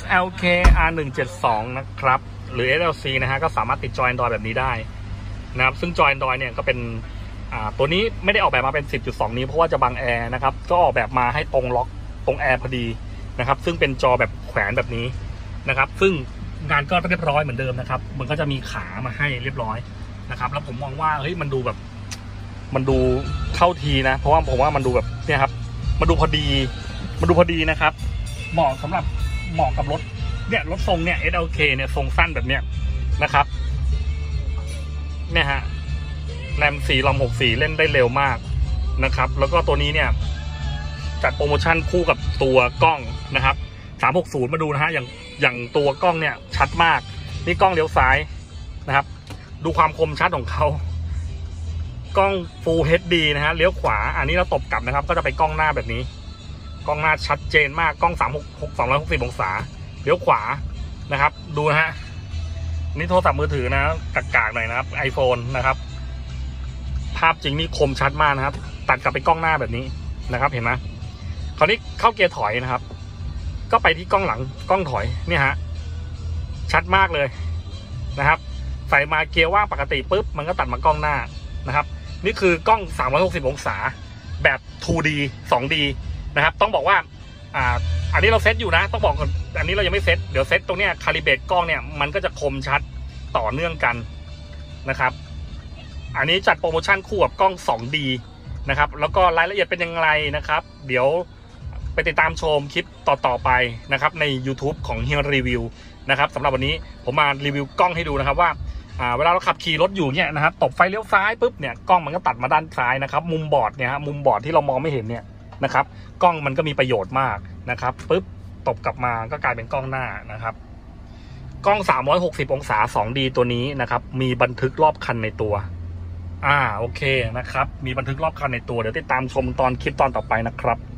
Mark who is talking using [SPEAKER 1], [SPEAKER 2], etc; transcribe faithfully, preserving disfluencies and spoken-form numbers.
[SPEAKER 1] แอล เค อาร์ หนึ่งเจ็ดสอง นะครับหรือ เอส แอล ซี นะฮะก็สามารถติดจอ Android แบบนี้ได้นะครับซึ่งจอ Android เนี่ยก็เป็นตัวนี้ไม่ได้ออกแบบมาเป็น สิบจุดสอง นิ้วเพราะว่าจะบังแอร์นะครับก็ออกแบบมาให้ตรงล็อกตรงแอร์พอดีนะครับซึ่งเป็นจอแบบแขวนแบบนี้นะครับซึ่งงานก็เรียบร้อยเหมือนเดิมนะครับมันก็จะมีขามาให้เรียบร้อยนะครับแล้วผมมองว่าเฮ้ยมันดูแบบมันดูเข้าทีนะเพราะว่าผมว่ามันดูแบบเนี่ยครับมันดูพอดีมันดูพอดีนะครับเหมาะสำหรับเหมาะกับรถเนี่ยรถทรงเนี่ย เอส แอล เค เนี่ยทรงสั้นแบบเนี้ยนะครับเนี่ยฮะแรมสี่ลอมหกสี่เล่นได้เร็วมากนะครับแล้วก็ตัวนี้เนี่ยจัดโปรโมชั่นคู่กับตัวกล้องนะครับสามหกศูนย์มาดูนะฮะอย่างอย่างตัวกล้องเนี่ยชัดมากนี่กล้องเลี้ยวซ้ายนะครับดูความคมชัดของเขากล้อง Full เอช ดี นะฮะเลี้ยวขวาอันนี้เราตบกลับนะครับก็จะไปกล้องหน้าแบบนี้กล้องหน้าชัดเจนมากกล้องสามหกหกสองร้อยหกสิบองศาเลี้ยวขวานะครับดูนะฮะนี่โทรศัพท์มือถือนะกากๆหน่อยนะครับ iPhone นะครับภาพจริงนี่คมชัดมากนะครับตัดกลับไปกล้องหน้าแบบนี้นะครับเห็นไหมคราวนี้เข้าเกียร์ถอยนะครับก็ไปที่กล้องหลังกล้องถอยเนี่ยฮะชัดมากเลยนะครับใส่มาเกียร์ว่างปกติปุ๊บมันก็ตัดมากล้องหน้านะครับนี่คือกล้องสามร้อยหกสิบองศาแบบ ทู ดี สอง ดี นะครับต้องบอกว่าอ่าอันนี้เราเซตอยู่นะต้องบอกก่อนอันนี้เรายังไม่เซตเดี๋ยวเซตตรงเนี้ยคาลิเบรตกล้องเนี่ยมันก็จะคมชัดต่อเนื่องกันนะครับอันนี้จัดโปรโมชั่นคู่กับกล้อง สอง ดี นะครับแล้วก็รายละเอียดเป็นยังไงนะครับเดี๋ยวไปติดตามชมคลิปต่อๆไปนะครับใน YouTube ของเฮียรีวิวนะครับสำหรับวันนี้ผมมารีวิวกล้องให้ดูนะครับว่าอ่าเวลาเราขับขี่รถอยู่เนี่ยนะครับตบไฟเลี้ยวซ้ายปุ๊บเนี่ยกล้องมันก็ตัดมาด้านซ้ายนะครับมุมบอร์ดเนี่ยฮะมุมบอร์ดที่เรามองไม่เห็นเนี่ยนะครับกล้องมันก็มีประโยชน์มากนะครับปุ๊บตบกลับมาก็กลายเป็นกล้องหน้านะครับกล้องสามร้อยหกสิบองศา สอง ดี ตัวนี้นะครับมีบันทึกรอบคันในตัวอ่าโอเคนะครับมีบันทึกรอบคันในตัวเดี๋ยวติดตามชมตอนคลิปตอนต่อไปนะครับ